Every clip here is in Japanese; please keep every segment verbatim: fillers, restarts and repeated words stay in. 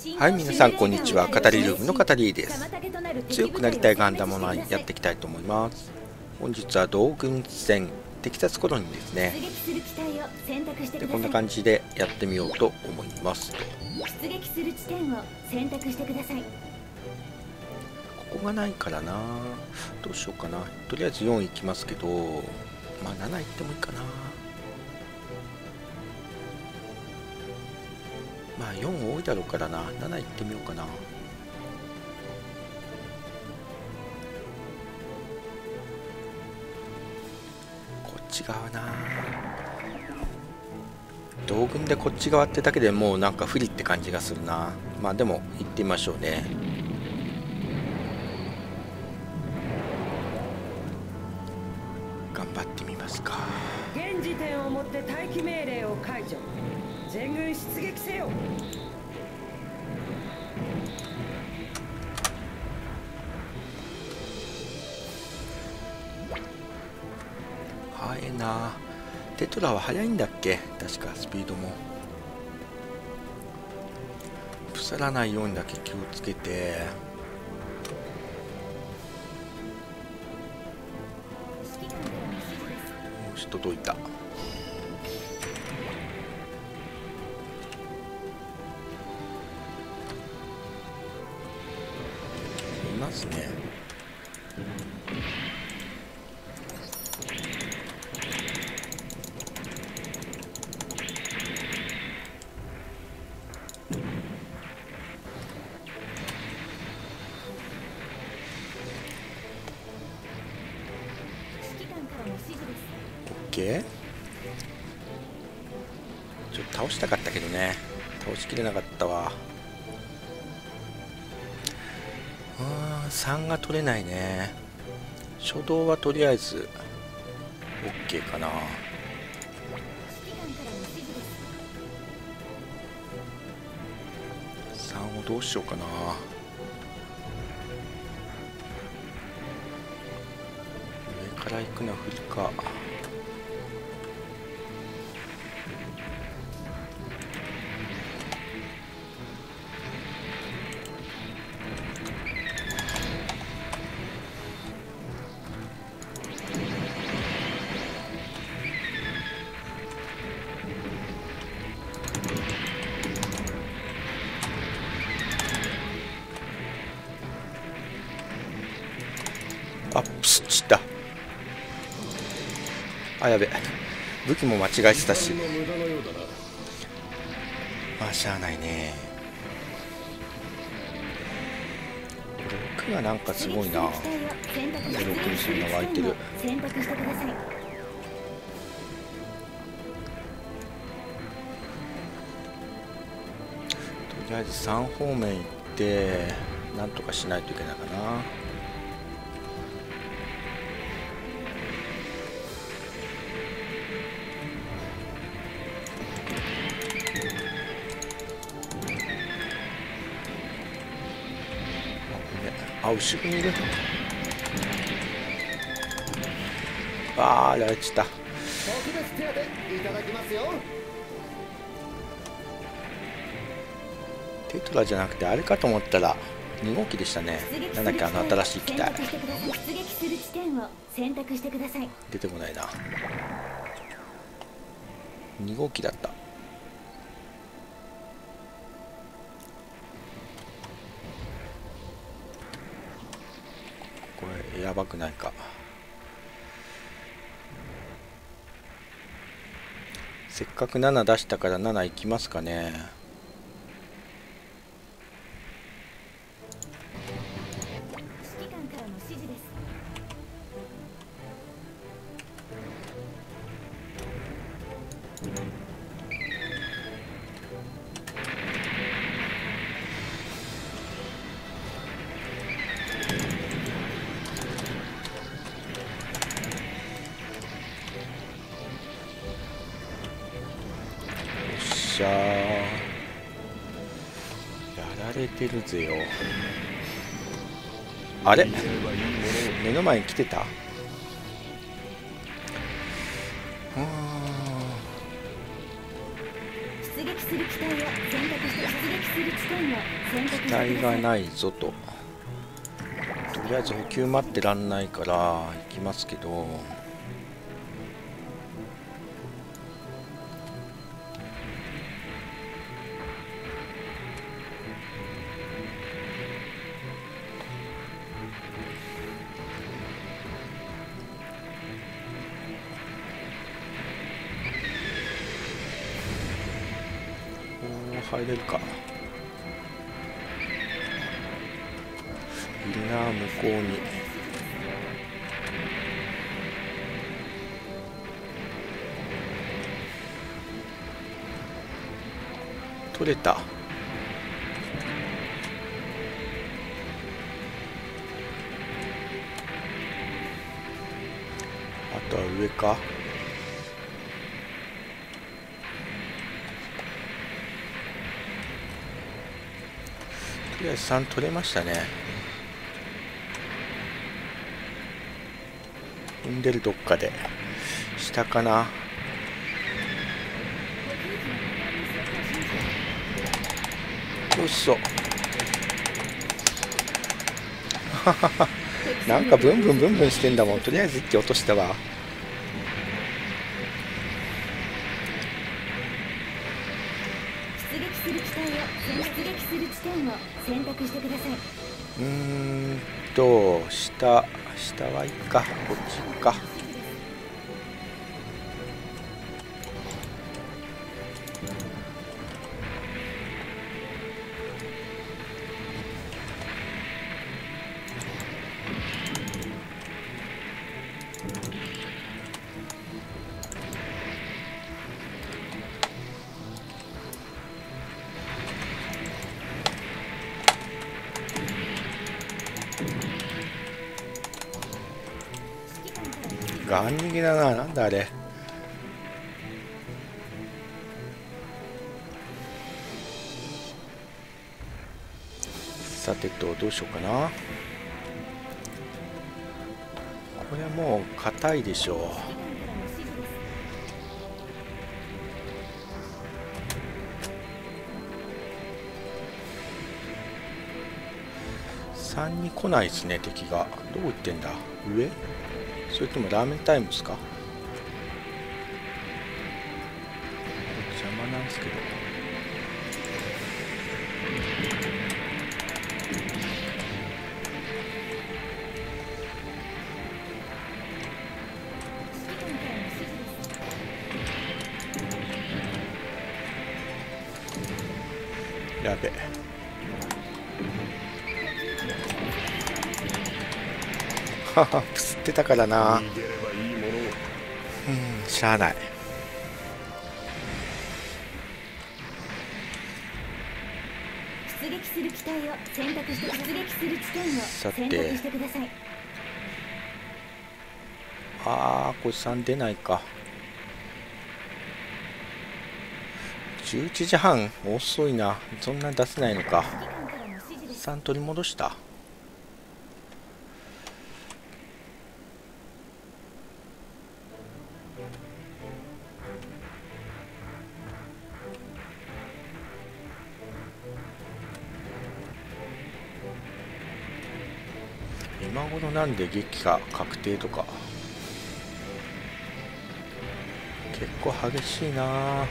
はい、皆さんこんにちは。語りルームの語りです。強くなりたいガンダムをやっていきたいと思います。本日は同軍戦テキサスコロニーですね。でこんな感じでやってみようと思います。 出撃する地点を選択してください。 ここがないからな。どうしようかな。とりあえずよん行きますけど、まあなな行ってもいいかな。まあよん多いだろうからな。なな行ってみようかな。こっち側な。同軍でこっち側ってだけでもうなんか不利って感じがするな。まあでも行ってみましょうね。頑張ってみますか。 現時点をもって待機命令を解除。全軍出撃せよ。 速いな。テトラは速いんだっけ。確かスピードも腐らないようにだけ気をつけて。もし届いた。いますね。オッケー。ちょっと倒したかったけどね、倒しきれなかったわ。あーさんが取れないね。初動はとりあえず OK かな。さんをどうしようかな。上から行くのは不利か。あ、プスッチった。あ、やべ、武器も間違えてたし。まあしゃあないね。ろくがなんかすごいな。ろくにそんな湧いてる。とりあえずさん方面行ってなんとかしないといけないかな。あ、後ろにいる。ああ、やられちゃった。テトラじゃなくてあれかと思ったらに号機でしたね。なんだっけ、あの新しい機体。出てこないな。に号機だった。これやばくないか。せっかくなな出したからなな行きますかね。じゃあやられてるぜよ。あれ、目の前に来てた。 する機体を選択して出撃する地点を選択してく機ださい。 体がないぞと。とりあえず補給待ってらんないから行きますけど、入れるか。いるな向こうに。取れた。あとは上か。とりあえずさん取れましたね。踏んでるどっかで下かな。よっそなんかブンブンブンブンしてんだもん。とりあえず一気落としたわ。 出撃する機体を出撃する地点を選択してください。 うーんと下下はいいか、こっち行くか。ガン逃げだな。なんだあれ。さてとどうしようかな。これもう硬いでしょう。さんに来ないですね、敵が。どこ行ってんだ。上それともラーメンタイムですか。邪魔なんですけど。やべ。はは、プスってたからな。うん、しゃあない。 出撃する機体を選択して出撃する地点を選択してください。 ああ、これさん出ないか。じゅういちじはん遅いな。そんな出せないのか。さん取り戻した。今頃なんで撃破確定とか。結構激しいな。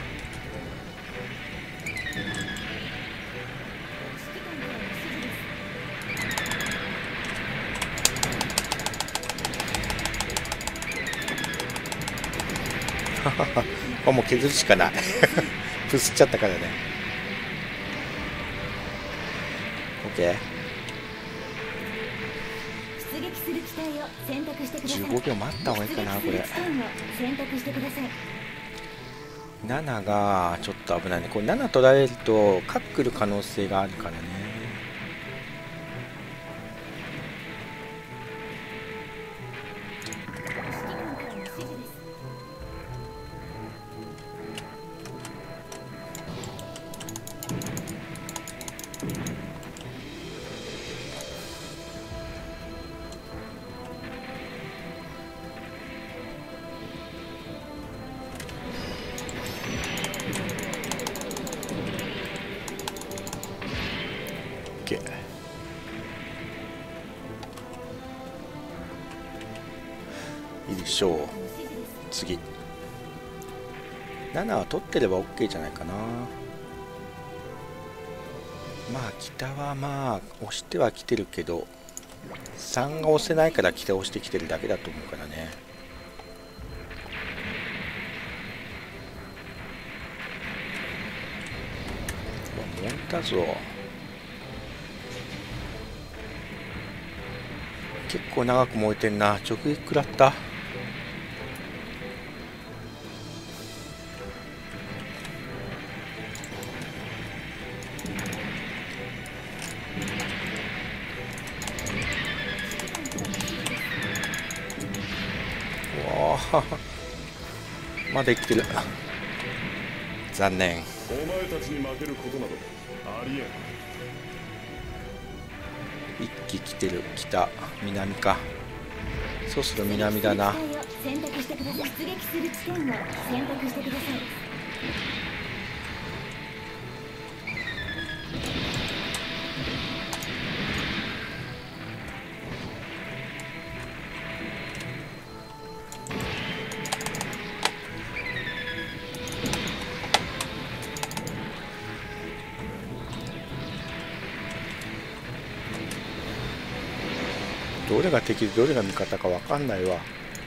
あ、もう削るしかないプスっちゃったからね。 OK。 出撃する機体を選択してください。 じゅうごびょう待った方がいいかな。これ選択してください。 なながちょっと危ないね。これなな取られるとカックる可能性があるからね。 しょう。次ななは取ってれば OK じゃないかな。まあ北はまあ押しては来てるけどさんが押せないから北押してきてるだけだと思うからね。燃えたぞ。結構長く燃えてんな。直撃食らった。まだ生きてる。残念。 お前たちに負けることなどありえん。 一気来てる。北南か。そろそろ南だな。 選択してください。出撃する地点を選択してください。 どれが敵でどれが味方か分かんないわ。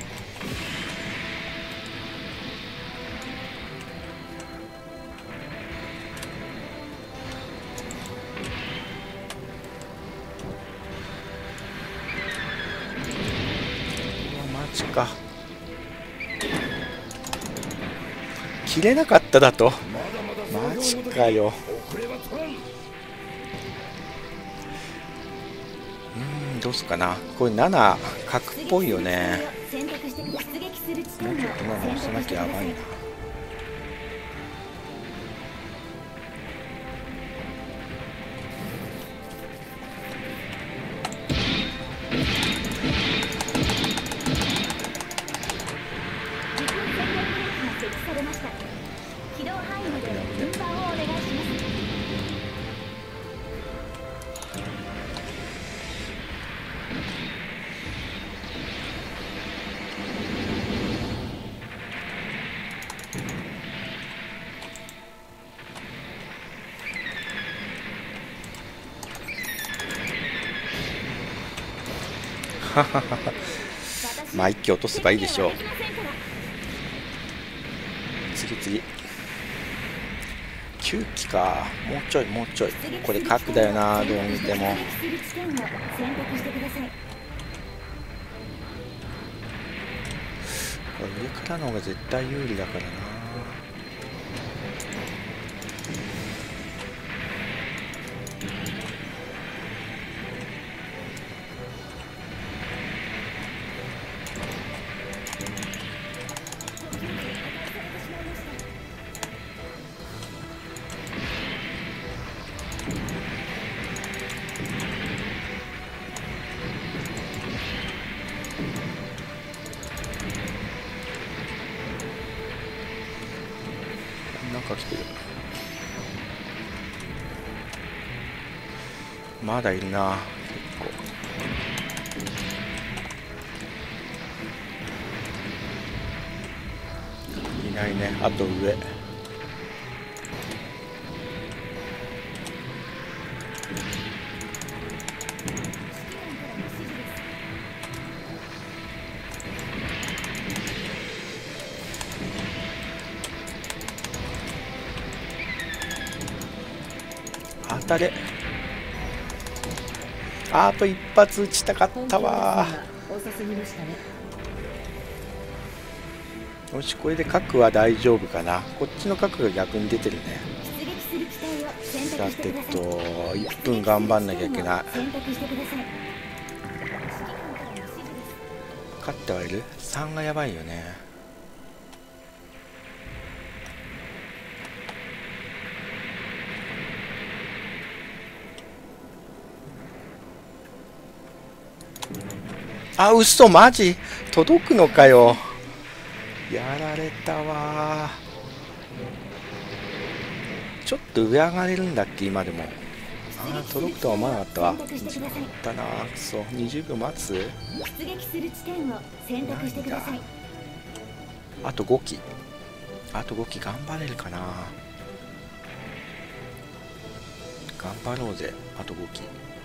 マジか。切れなかっただと。マジかよ。どうすかな。これなな角っぽいよね。もうちょっとなな押さなきゃやばいな。まあ一気落とせばいいでしょう。次次きゅうきか。もうちょいもうちょい。これ角だよな、どう見ても。これ上からの方が絶対有利だからな。なんか来てる。まだいるな、結構。いないね。あと上。当たれ。あと一発撃ちたかったわ。よし、これで角は大丈夫かな。こっちの角が逆に出てるね。さてといっぷん頑張んなきゃいけない。勝ってはいる。さんがやばいよね。あ、嘘、マジ届くのかよ。やられたわ。ちょっと上上がれるんだっけ今でも。あー、届くとは思わなかったわ。しまったな、くそ。にじゅうびょう待つ。 出撃する地点を選択してください。 あとごき、あとごき頑張れるかな。頑張ろうぜ。あとごき、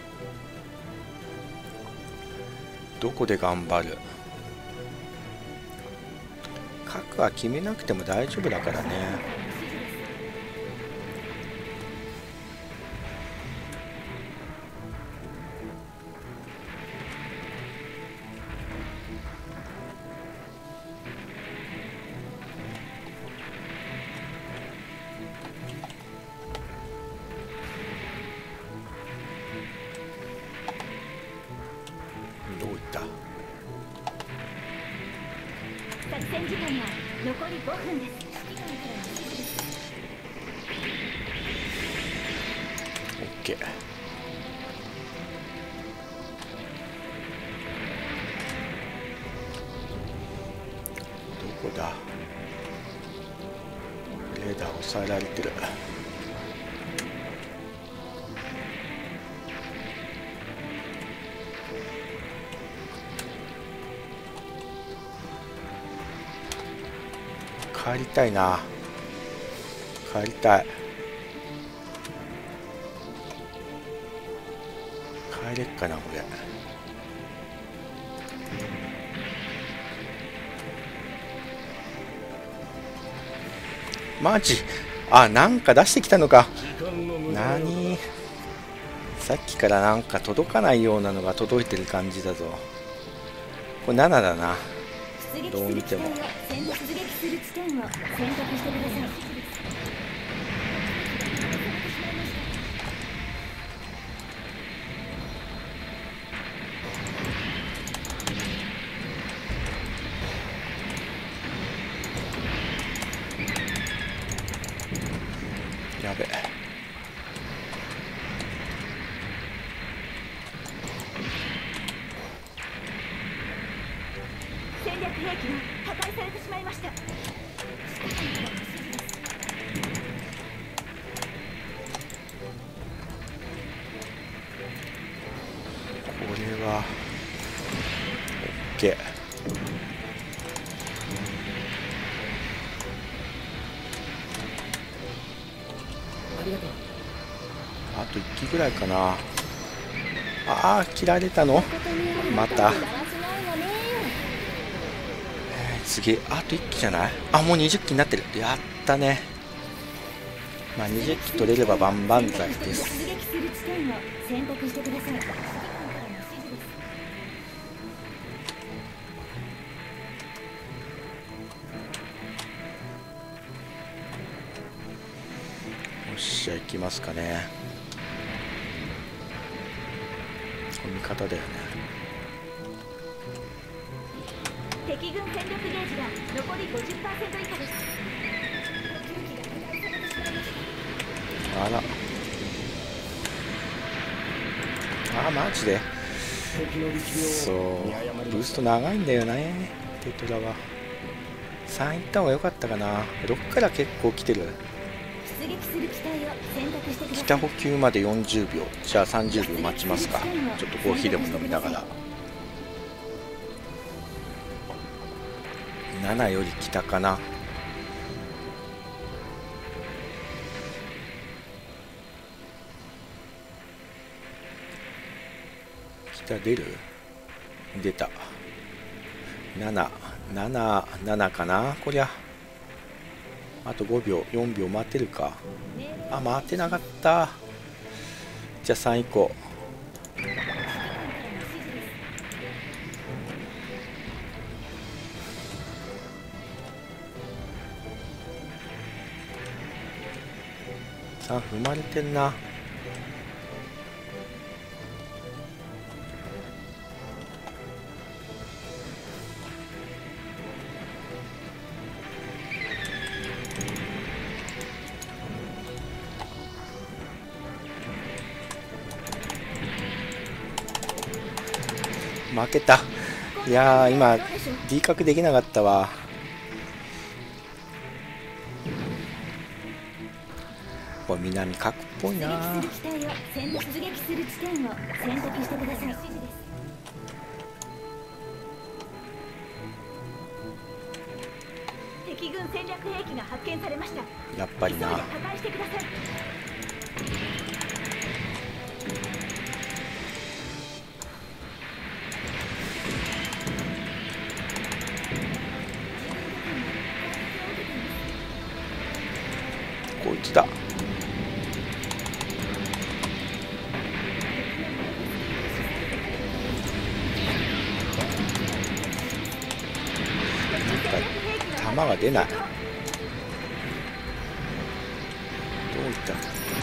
どこで頑張る。核は決めなくても大丈夫だからね。どういった。 作戦時間は残りごふんです。 オッケー。どこだ。レーダー抑えられてる。帰りたいな。帰りたい。帰れっかなこれ。マジ。あ、なんか出してきたのか。なに。さっきからなんか届かないようなのが届いてる感じだぞ。これななだな。どう見ても。やべえ。 戦略兵器が破壊されてしまいました。 これは OK。 あといっきぐらいかな。ああ、切られたのまた。えー、次あといっきじゃない。あ、もうにじゅっきになってる。やったね。まあにじゅっき取れれば万々歳です。よっしゃ、行きますかね。この味方だよね。 敵軍戦力ゲージが残り ごじゅっパーセント 以下です。 あら。あ、マジで。そう、ブースト長いんだよね、テトラは。さん行った方が良かったかな。ろくから結構来てる。北補給までよんじゅうびょう。じゃあさんじゅうびょう待ちますか。ちょっとコーヒーでも飲みながら。ななより北かな。北出る？出た。なな、なな、ななかなこりゃ。あとごびょう、よんびょう待てるか。あ、待てなかった。じゃあさん行こう。さん踏まれてんな。負けた。いやー、今 D 角できなかったわ。これ南角っぽいな。 戦略兵器が発見されました。 やっぱりな。 破壊してください。 こいつだ。弾が出ない。どういった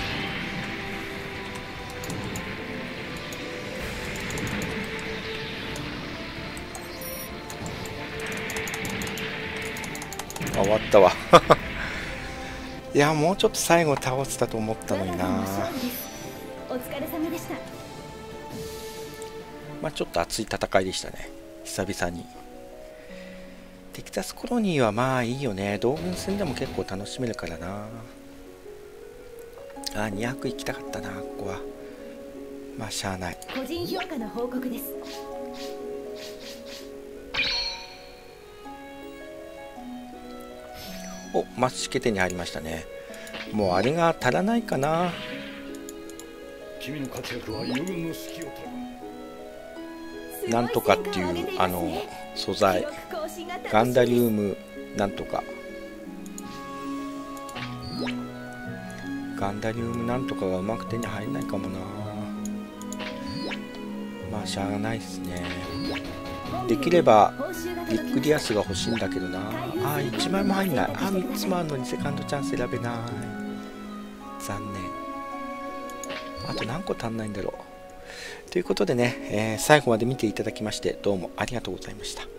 あ、終わったわ。いや、もうちょっと最後倒せたと思ったのにな。 お疲れ様でした。 まあちょっと熱い戦いでしたね、久々に。テキサスコロニーはまあいいよね。同軍戦でも結構楽しめるからな。あ、にひゃく行きたかったな、ここは。まあしゃあない。 個人評価の報告です。 お、マスチケ手に入りましたね。もうあれが足らないかな。 君の活躍は友軍の指揮を取る。 なんとかっていうあの素材、ガンダリウムなんとか、ガンダリウムなんとかがうまく手に入らないかもな。まあしゃあないですね。できればビッグディアスが欲しいんだけどな。あー、いちまいも入んない。あー、みっつもあるのにセカンドチャンス選べない。残念。あと何個足んないんだろう。ということでね、えー、最後まで見ていただきましてどうもありがとうございました。